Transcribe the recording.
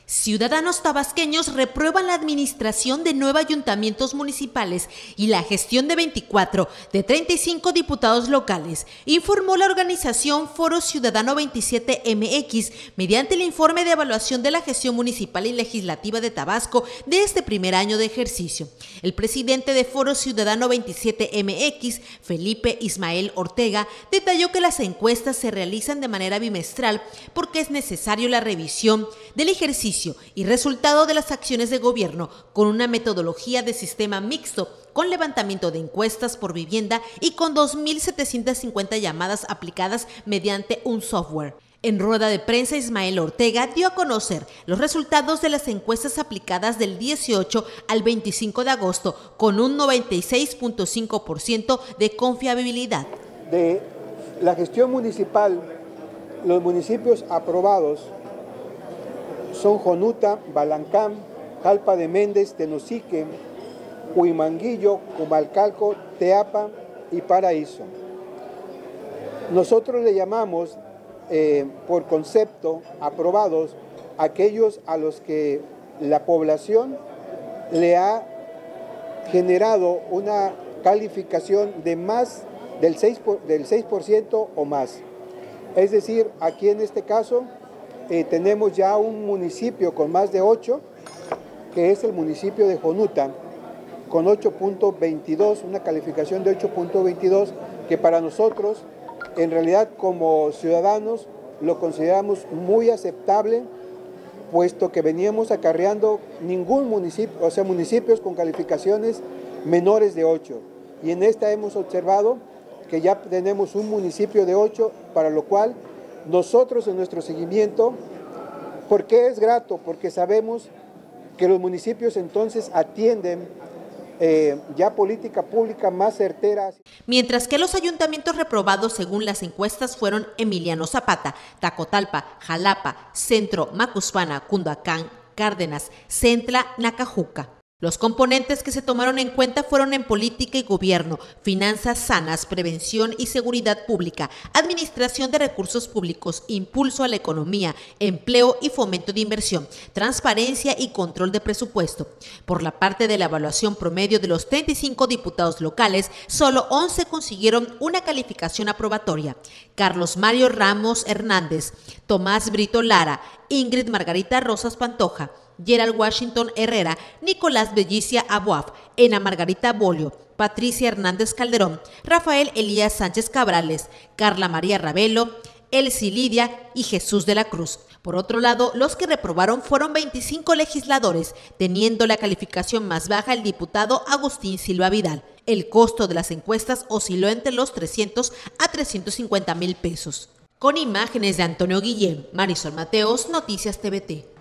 Ciudadanos tabasqueños reprueban la administración de 9 ayuntamientos municipales y la gestión de 24 de 35 diputados locales, informó la organización Foro Ciudadano 27 MX mediante el informe de evaluación de la gestión municipal y legislativa de Tabasco de este primer año de ejercicio. El presidente de Foro Ciudadano 27 MX, Felipe Ismael Ortega, detalló que las encuestas se realizan de manera bimestral porque es necesario la revisión del ejercicio y resultado de las acciones de gobierno con una metodología de sistema mixto, con levantamiento de encuestas por vivienda y con 2.750 llamadas aplicadas mediante un software. En rueda de prensa, Ismael Ortega dio a conocer los resultados de las encuestas aplicadas del 18 al 25 de agosto con un 96.5% de confiabilidad. De la gestión municipal, los municipios aprobados son Jonuta, Balancán, Jalpa de Méndez, Tenosique, Huimanguillo, Comalcalco, Teapa y Paraíso. Nosotros le llamamos por concepto aprobados aquellos a los que la población le ha generado una calificación de más del 6% o más. Es decir, aquí en este caso tenemos ya un municipio con más de 8, que es el municipio de Jonuta, con 8.22, una calificación de 8.22, que para nosotros, en realidad como ciudadanos, lo consideramos muy aceptable, puesto que veníamos acarreando ningún municipio, o sea, municipios con calificaciones menores de 8. Y en esta hemos observado que ya tenemos un municipio de 8, para lo cual nosotros en nuestro seguimiento, ¿por qué es grato? Porque sabemos que los municipios entonces atienden ya política pública más certera. Mientras que los ayuntamientos reprobados según las encuestas fueron Emiliano Zapata, Tacotalpa, Jalapa, Centro, Macuspana, Cunduacán, Cárdenas, Centla, Nacajuca. Los componentes que se tomaron en cuenta fueron en política y gobierno, finanzas sanas, prevención y seguridad pública, administración de recursos públicos, impulso a la economía, empleo y fomento de inversión, transparencia y control de presupuesto. Por la parte de la evaluación promedio de los 35 diputados locales, solo 11 consiguieron una calificación aprobatoria. Carlos Mario Ramos Hernández, Tomás Brito Lara, Ingrid Margarita Rosas Pantoja, Gerald Washington Herrera, Nicolás Bellicia Aboaf, Ena Margarita Bolio, Patricia Hernández Calderón, Rafael Elías Sánchez Cabrales, Carla María Ravelo, Elsie Lidia y Jesús de la Cruz. Por otro lado, los que reprobaron fueron 25 legisladores, teniendo la calificación más baja el diputado Agustín Silva Vidal. El costo de las encuestas osciló entre los 300 a 350 mil pesos. Con imágenes de Antonio Guillén, Marisol Mateos, Noticias TVT.